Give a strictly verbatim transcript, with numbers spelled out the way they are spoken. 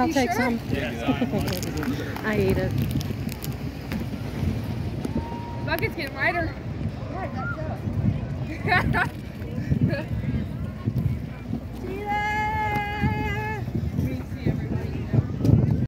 I'll You take sure? some. I eat it. Bucket's getting lighter. Yeah, that does.